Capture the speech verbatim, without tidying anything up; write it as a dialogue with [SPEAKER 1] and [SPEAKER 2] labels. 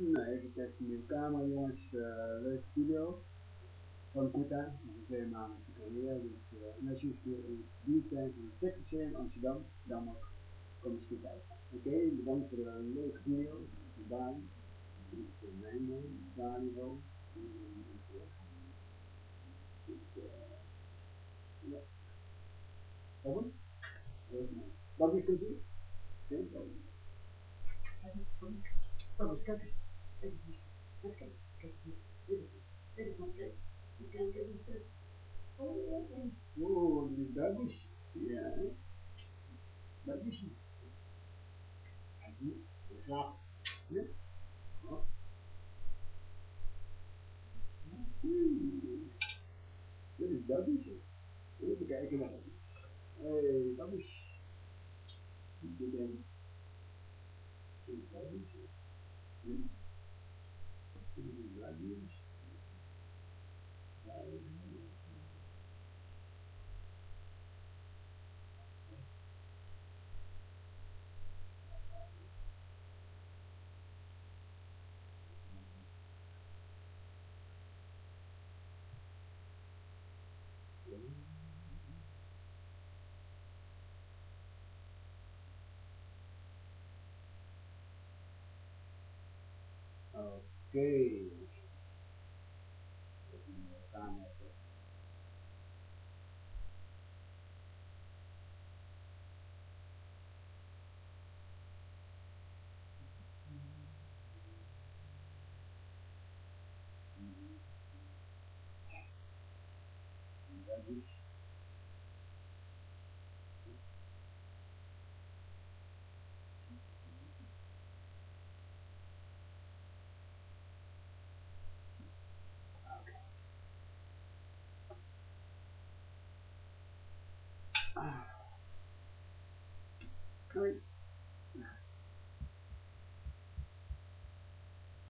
[SPEAKER 1] Nou, even testen in de camera jongens, uh, leuke video van Kuta, nog een twee maanden te carrière, dus uh, en als jullie in het gebied zijn van het Sekmuseum in Amsterdam, dan ook kom eens goed uit. Oké, okay, bedankt voor de leuke video's, de baan, dit is mijn naam, Daniel, dus uh, ja, over, wat is het hier? Geen probleem. Oh, dus kijk eens. Kijk eens. Eens kijken. Kijk eens. Dit is het. Dit is het. Kijk. Eens kijken. Kijk eens. Oh, oh, die babies. Ja. Babies. Kijk hier. De slaap. Ja. Oh. Dit is babies. Even kijken naar hem. Hey, babies. Dit is hem. Dit is babies. Ja. Dit is babies. Oké. Camera. Babies. Ah. Hoi.